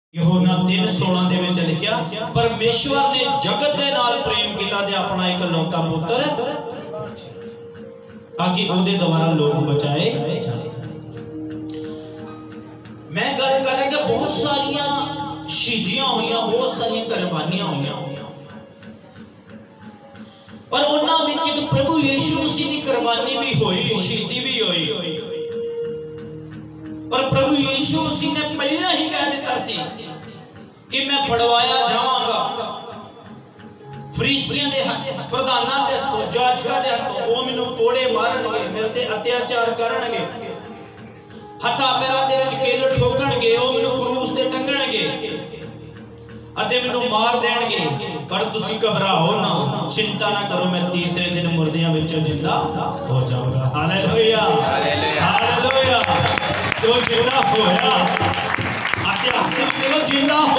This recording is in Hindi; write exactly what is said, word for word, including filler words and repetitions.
यूहन्ना तीन सोलह दे विच लिखिया, परमेश्वर ने जगत दे नाल प्रेम किया ते अपना एक लौता पुत्र ताकि उहदे द्वारा लोग बचाए जाए। मैं गल करांगा, बहुत सारिया शहीदियां हुई, बहुत सारिया कुर्बानियां हुई, पर उन्हां विच एक प्रभु यीशु मसीह की कुर्बानी भी हुई, शहीदी भी हुई। और प्रभु यीशु मसीह ने पहले ही कह दिता सी कि मैं फड़वाया जावांगा, फरीसियों के हाथ, प्रधानां दे हाथों, जाजकां दे हाथों, वो मैनूं कोड़े मारनगे, मेरे ते अत्याचार करनगे, हत्थां पैरां दे विच किल ठोकणगे, वो मैनूं क्रूस ते टंगणगे अते मैनूं मार देणगे। पर तुसीं घबराओ ना, चिंता ना करो, मैं तीसरे दिन मुर्दियां विचों जिंदा हो जाऊंगा। Hallelujah, hallelujah. जो जिंदा होया, इतिहास में देखो, जिंदा